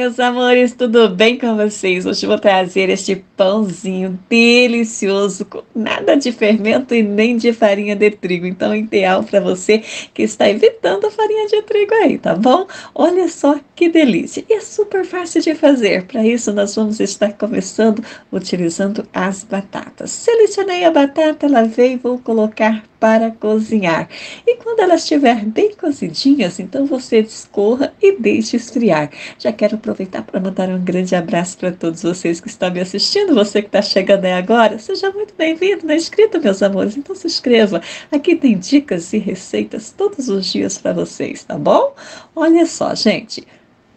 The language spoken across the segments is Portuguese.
meus amores, tudo bem com vocês? Hoje eu vou trazer este pãozinho delicioso, com nada de fermento e nem de farinha de trigo. Então, ideal para você que está evitando a farinha de trigo aí, tá bom? Olha só que delícia! E é super fácil de fazer. Para isso, nós vamos estar começando utilizando as batatas. Selecionei a batata, lavei e vou colocar para cozinhar. E quando ela estiver bem cozidinhas, então você escorra e deixe esfriar. Já quero aproveitar para mandar um grande abraço para todos vocês que estão me assistindo. Você que está chegando aí agora, seja muito bem-vindo, não é inscrito, meus amores? Então se inscreva. Aqui tem dicas e receitas todos os dias para vocês, tá bom? Olha só, gente.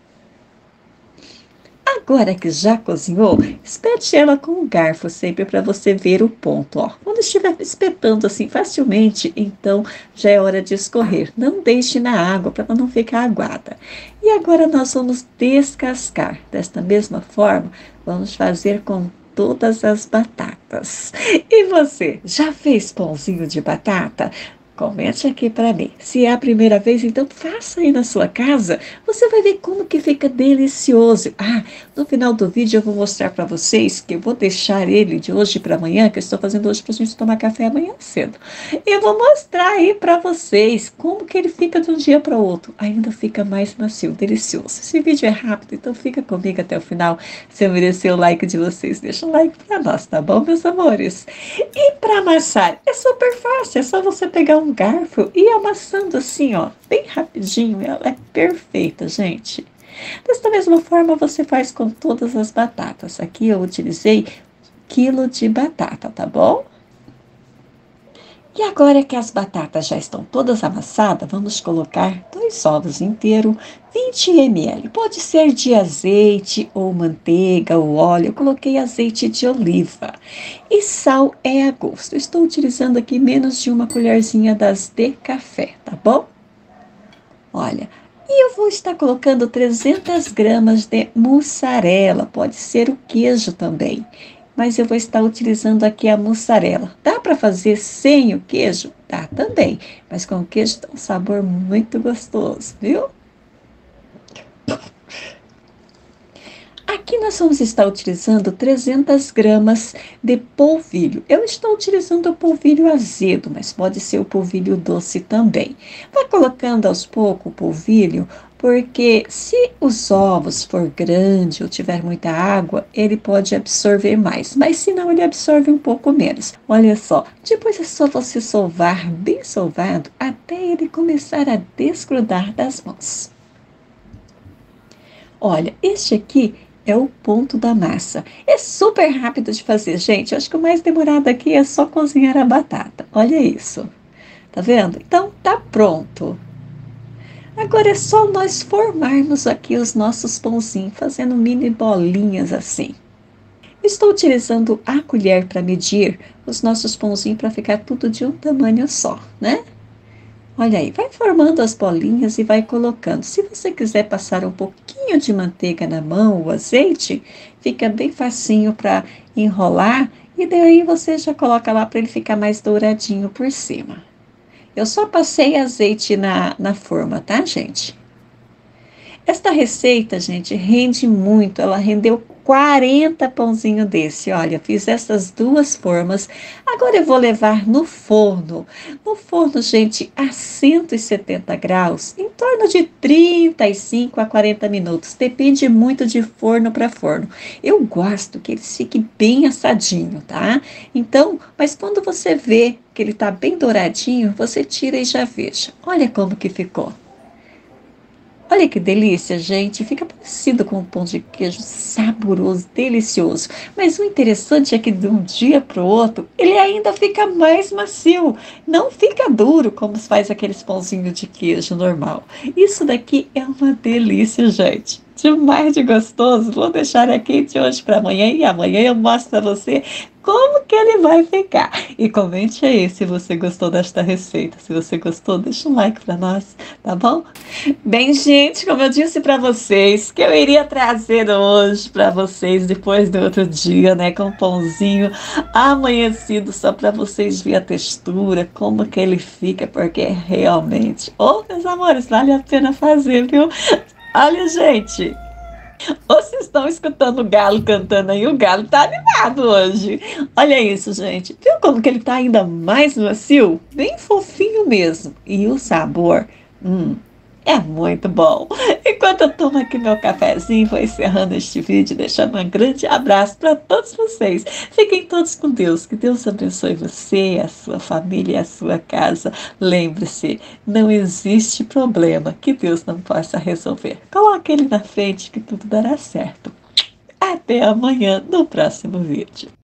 Agora que já cozinhou, espete ela com um garfo sempre para você ver o ponto. Ó. Quando estiver espetando assim facilmente, então já é hora de escorrer. Não deixe na água para ela não ficar aguada. E agora nós vamos descascar. Desta mesma forma, vamos fazer com todas as batatas. E você, já fez pãozinho de batata? Comente aqui para mim. Se é a primeira vez, então faça aí na sua casa. Você vai ver como que fica delicioso. Ah, no final do vídeo eu vou mostrar para vocês que eu vou deixar ele de hoje para amanhã, que eu estou fazendo hoje para a gente tomar café amanhã cedo. Eu vou mostrar aí para vocês como que ele fica de um dia para o outro. Ainda fica mais macio, delicioso. Esse vídeo é rápido, então fica comigo até o final. Se eu merecer o like de vocês, deixa um like para nós, tá bom, meus amores? E para amassar, é super fácil, é só você pegar um garfo e ir amassando assim, ó, bem rapidinho. Ela é perfeita, gente. Desta mesma forma, você faz com todas as batatas. Aqui eu utilizei 1 quilo de batata, tá bom? E agora que as batatas já estão todas amassadas, vamos colocar 2 ovos inteiros, 20 ml. Pode ser de azeite ou manteiga ou óleo. Eu coloquei azeite de oliva. E sal é a gosto. Estou utilizando aqui menos de uma colherzinha das de café, tá bom? Olha, e eu vou estar colocando 300 gramas de mussarela. Pode ser o queijo também. Mas eu vou estar utilizando aqui a mussarela. Dá para fazer sem o queijo? Dá também, mas com o queijo dá um sabor muito gostoso, viu? Aqui nós vamos estar utilizando 300 gramas de polvilho. Eu estou utilizando o polvilho azedo, mas pode ser o polvilho doce também. Vai colocando aos poucos o polvilho, porque se os ovos for grande ou tiver muita água, ele pode absorver mais, mas se não, ele absorve um pouco menos. Olha só, depois é só você sovar bem sovado até ele começar a desgrudar das mãos. Olha, este aqui é o ponto da massa. É super rápido de fazer, gente. Eu acho que o mais demorado aqui é só cozinhar a batata. Olha isso. Tá vendo? Então, tá pronto. Agora é só nós formarmos aqui os nossos pãozinhos, fazendo mini bolinhas assim. Estou utilizando a colher para medir os nossos pãozinhos para ficar tudo de um tamanho só, né? Olha aí, vai formando as bolinhas e vai colocando. Se você quiser passar um pouquinho de manteiga na mão ou azeite, fica bem facinho para enrolar e daí você já coloca lá para ele ficar mais douradinho por cima. Eu só passei azeite na forma, tá, gente? Esta receita, gente, rende muito. Ela rendeu 40 pãozinhos desse. Olha, fiz essas 2 formas. Agora eu vou levar no forno. No forno, gente, a 170 graus, em torno de 35 a 40 minutos. Depende muito de forno para forno. Eu gosto que ele fique bem assadinho, tá? Então, mas quando você vê que ele tá bem douradinho, você tira e já veja. Olha como que ficou. Olha que delícia, gente. Fica parecido com um pão de queijo saboroso, delicioso. Mas o interessante é que de um dia para o outro, ele ainda fica mais macio. Não fica duro como se faz aqueles pãozinhos de queijo normal. Isso daqui é uma delícia, gente. Demais de gostoso. Vou deixar aqui de hoje para amanhã e amanhã eu mostro para você como que ele vai ficar. E comente aí se você gostou desta receita. Se você gostou, deixa um like para nós, tá bom? Bem, gente, como eu disse para vocês, que eu iria trazer hoje para vocês, depois do outro dia, né, com um pãozinho amanhecido, só para vocês verem a textura, como que ele fica, porque realmente, meus amores, vale a pena fazer, viu? Olha, gente, Ou vocês estão escutando o galo cantando aí? O galo tá animado hoje. Olha isso, gente. Viu como que ele tá ainda mais macio? Bem fofinho mesmo. E o sabor, hum, é muito bom. Enquanto eu tomo aqui meu cafezinho, vou encerrando este vídeo, deixando um grande abraço para todos vocês. Fiquem todos com Deus. Que Deus abençoe você, a sua família e a sua casa. Lembre-se, não existe problema que Deus não possa resolver. Coloque ele na frente que tudo dará certo. Até amanhã no próximo vídeo.